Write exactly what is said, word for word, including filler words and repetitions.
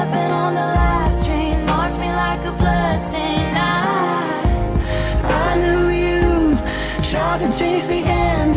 stepping on the last train, marked me like a bloodstain. I, I knew you tried to change the end.